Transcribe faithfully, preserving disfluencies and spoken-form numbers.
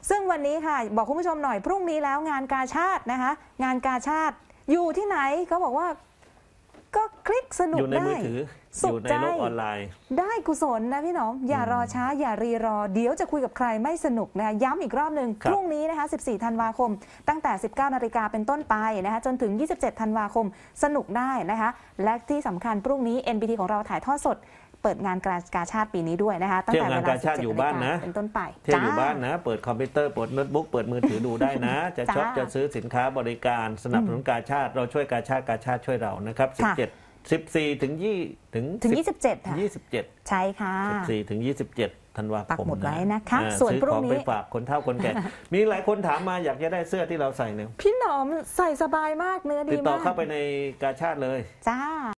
ซึ่งวันนี้ค่ะบอกคุณผู้ชมหน่อยพรุ่งนี้แล้วงานกาชาดนะคะงานกาชาดอยู่ที่ไหนเขาบอกว่าก็คลิกสนุกได้อยู่ในมือถืออยู่ในโลกออนไลน์ได้กุศลนะพี่น้องอย่ารอช้าอย่ารีรอเดี๋ยวจะคุยกับใครไม่สนุกนะคะย้ำอีกรอบหนึ่งพรุ่งนี้นะคะสิบสี่ธันวาคมตั้งแต่สิบเก้านาฬิกาเป็นต้นไปนะคะจนถึงยี่สิบเจ็ดธันวาคมสนุกได้นะคะและที่สำคัญพรุ่งนี้ เอ็น บี ที ของเราถ่ายทอดสดเปิดงานกาชาดปีนี้ด้วยนะคะตั้งแต่เวลาสิบเจ็ดนาฬิกาเป็นต้นไปเที่ยวอยู่บ้านนะเปิดคอมพิวเตอร์เปิดโน้ตบุ๊กเปิดมือถือดูได้นะจะช็อปจะซื้อสินค้าบริการสนับสนุนกาชาดเราช่วยกาชาดกาชาดช่วยเรานะครับสิบเจ็ดสิบสี่ถึงยี่ถึงถึงยี่สิบเจ็ดค่ะยี่สิบเจ็ดใช่ค่ะสิบสี่ถึงยี่สิบเจ็ดธันวาคมปักหมุดไว้นะคะส่วนพรุ่งนี้ไปฝากคนเฒ่าคนแก่มีหลายคนถามมาอยากจะได้เสื้อที่เราใส่เนี่ยพี่หนอมใส่สบายมากเนื้อดีมากติดต่อเข้าไปในกาชาดเลยจ้า